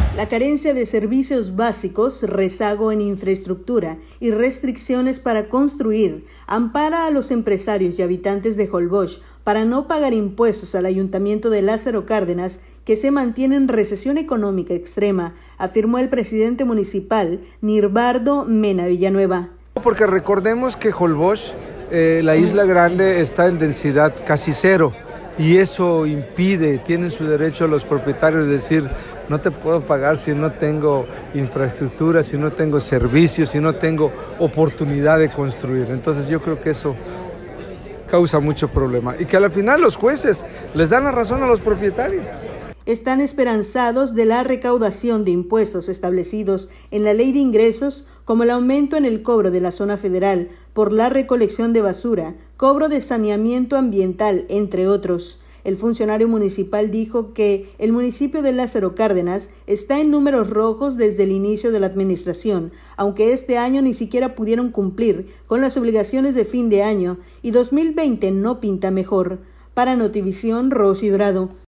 La carencia de servicios básicos, rezago en infraestructura y restricciones para construir ampara a los empresarios y habitantes de Holbox para no pagar impuestos al Ayuntamiento de Lázaro Cárdenas, que se mantiene en recesión económica extrema, afirmó el presidente municipal Nirbardo Mena Villanueva. Porque recordemos que Holbox, la Isla Grande, está en densidad casi cero. Y eso impide, tienen su derecho los propietarios de decir, no te puedo pagar si no tengo infraestructura, si no tengo servicios, si no tengo oportunidad de construir. Entonces yo creo que eso causa mucho problema. Y que al final los jueces les dan la razón a los propietarios. Están esperanzados de la recaudación de impuestos establecidos en la Ley de Ingresos, como el aumento en el cobro de la zona federal por la recolección de basura, cobro de saneamiento ambiental, entre otros. El funcionario municipal dijo que el municipio de Lázaro Cárdenas está en números rojos desde el inicio de la administración, aunque este año ni siquiera pudieron cumplir con las obligaciones de fin de año y 2020 no pinta mejor. Para Notivisión, Rosy Dorado.